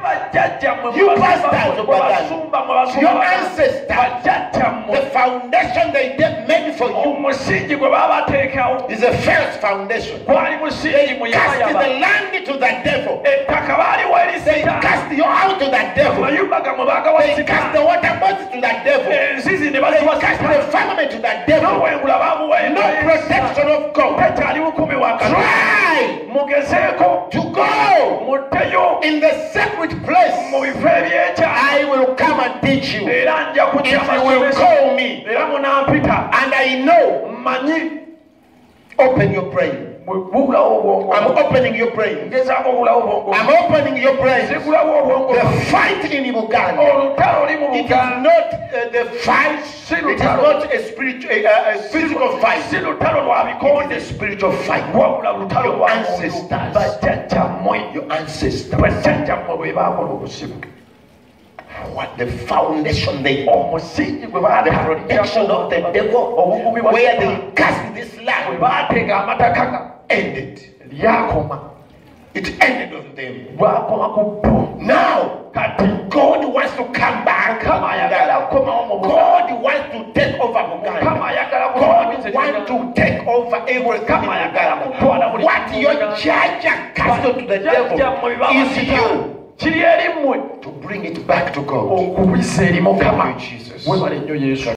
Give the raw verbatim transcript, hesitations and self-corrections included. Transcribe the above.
You pastors, your ancestors, the foundation they did made for you is a false foundation. They cast the land to the devil. They cast you out to the devil. They cast the water bodies to the devil. They cast the family to the devil. No protection of God. Try to go in the sacred place. I will come and teach you if you will call me. And I know. Open your brain. I'm opening your brain. I'm opening your brain. The fight in Uganda, it is not uh, the fight, it is not a spiritual, uh, a physical fight. It is a spiritual fight. Your ancestors, your ancestors. What the foundation they almost see, the protection of the devil, where they cast this land, ended. It ended on them. Now, God wants to come back. God wants to take over Uganda. God wants to take over everything. What your judge cast to the devil is you. To bring it back to God. Thank you, Jesus.